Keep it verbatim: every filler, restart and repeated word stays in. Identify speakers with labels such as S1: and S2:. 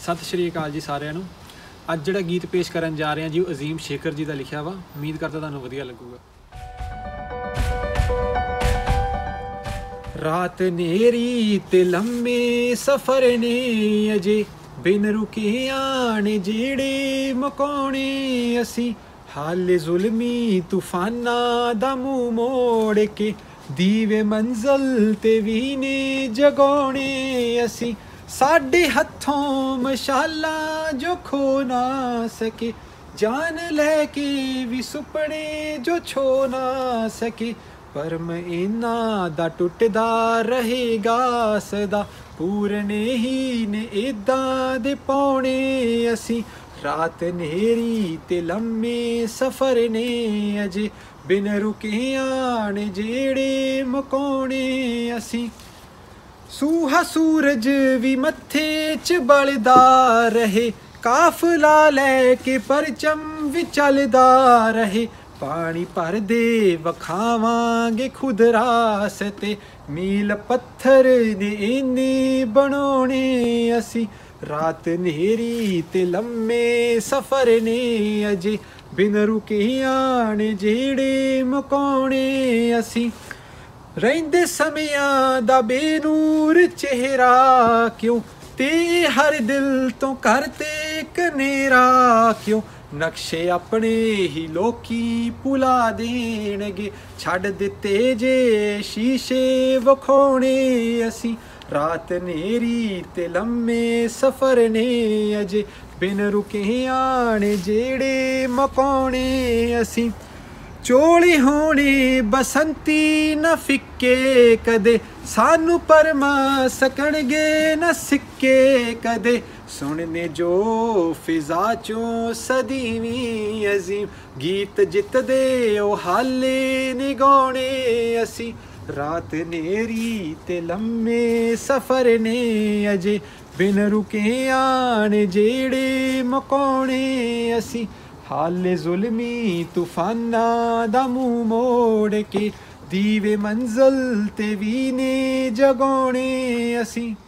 S1: सत श्री अकाल जी सारिਆਂ ਨੂੰ। ਅੱਜ ਜਿਹੜਾ ਗੀਤ ਪੇਸ਼ ਕਰਨ ਜਾ ਰਹੇ ਹਾਂ ਜੀ ਉਹ ਅਜ਼ੀਮ ਸ਼ੇਖਰ ਜੀ ਦਾ ਲਿਖਿਆ ਵਾ। ਉਮੀਦ ਕਰਦਾ ਤੁਹਾਨੂੰ ਵਧੀਆ ਲੱਗੂਗਾ। ਰਾਤ ਨੇਰੀ ਤੇ ਲੰਮੇ ਸਫ਼ਰ ਨੇ ਅਜੇ ਬਿਨ ਰੁਕੇ ਆਣੇ ਜਿਹੜੇ ਮੁਕਾਉਣੇ ਅਸੀਂ ਹਾਲੇ ਜ਼ੁਲਮੀ ਤੂਫਾਨਾਂ ਦਾ ਮੂੰਹ ਮੋੜ ਕੇ ਦੀਵੇ ਮੰਜ਼ਲ ਤੇ ਵੀ ਨੇ ਜਗਾਉਣੇ ਅਸੀਂ साढ़े हथों मशाला जो खो ना सके जान लैके भी सुपने जो छो ना सके परम इना दा टुटदा रहेगा सदा पूरने ही ने इदा दे पौने असी रात नेरी ते लम्मे सफर ने अजे बिन रुके आने जेड़े मुकाउने असी सूहा सूरज भी मत्थे च बलदा रहे काफला लैके परचम भी चलदा रहे पानी भर दे वखावांगे खुद रास्ते मील पत्थर ने इन्ने बनाने असी रात नेरी ते लम्मे सफर ने अजे बिन रुके आने जेड़े मुकाउने असी ਰਹਿੰਦੇ ਸਮਿਆਂ ਦਾ ਬੇਨੂਰ ਚਿਹਰਾ ਕਿਉਂ ਤੇ ਹਰ ਦਿਲ ਤੋਂ ਕਰਤੇ ਕਨੇਰਾ ਕਿਉਂ ਨਕਸ਼ੇ ਆਪਣੇ ਹੀ ਲੋਕੀ ਭੁਲਾ ਦੇਣਗੇ ਛੱਡ ਦਿੱਤੇ ਜੇ ਸ਼ੀਸ਼ੇ ਵਿਖਾਉਣੇ ਅਸੀਂ ਰਾਤ ਨੇਰੀ ਤੇ ਲੰਮੇ ਸਫ਼ਰ ਨੇ ਅਜੇ ਬਿਨ ਰੁਕੇ ਆਣੇ ਜਿਹੜੇ ਮੁਕਾਉਣੇ ਅਸੀਂ चोली होनी बसंती न फिक्के कदे सानू परमा सकणगे न सिक्के कदे सुनने जो फिजा चो सदीवी अजीम गीत जित दे ओ हाले निगाने असी रात नेरी ते लम्मे सफर ने अजे बिन रुके आने जेड़े मुकाउने असी हाले जुल्मी तूफाना दा मूंह मोड़ के दीवे मंजिल ते भी ने जगाउने असी।